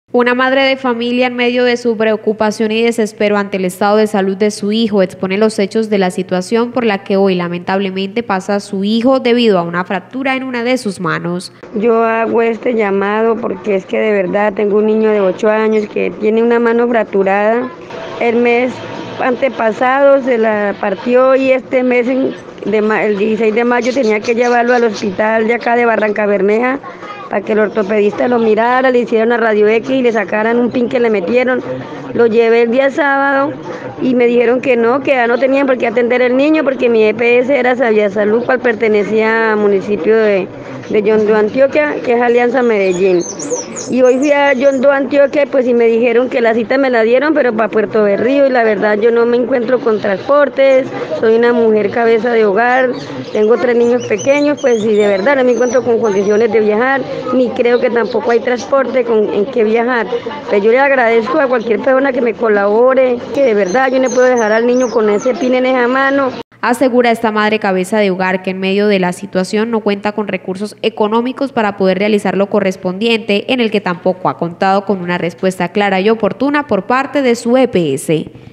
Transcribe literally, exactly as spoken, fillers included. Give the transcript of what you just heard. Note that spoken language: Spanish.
Una madre de familia, en medio de su preocupación y desespero ante el estado de salud de su hijo, expone los hechos de la situación por la que hoy lamentablemente pasa su hijo debido a una fractura en una de sus manos. Yo hago este llamado porque es que de verdad tengo un niño de ocho años que tiene una mano fracturada. El mes antepasado se la partió y este mes, de, el dieciséis de mayo, tenía que llevarlo al hospital de acá de Barrancabermeja para que el ortopedista lo mirara, le hicieran una radio X y le sacaran un pin que le metieron. Lo llevé el día sábado y me dijeron que no, que ya no tenían por qué atender al niño porque mi E P S era Sabia Salud, cual pertenecía al municipio de, de Yondó, Antioquia, que es Alianza Medellín. Y hoy fui a Yondó, Antioquia, pues y me dijeron que la cita me la dieron, pero para Puerto Berrío, y la verdad yo no me encuentro con transportes, soy una mujer cabeza de hogar, tengo tres niños pequeños, pues y de verdad no me encuentro con condiciones de viajar, ni creo que tampoco hay transporte con, en qué viajar. Pues yo le agradezco a cualquier persona que me colabore, que de verdad yo no puedo dejar al niño con ese pin en esa mano. Asegura esta madre cabeza de hogar que en medio de la situación no cuenta con recursos económicos para poder realizar lo correspondiente, en el que tampoco ha contado con una respuesta clara y oportuna por parte de su E P S.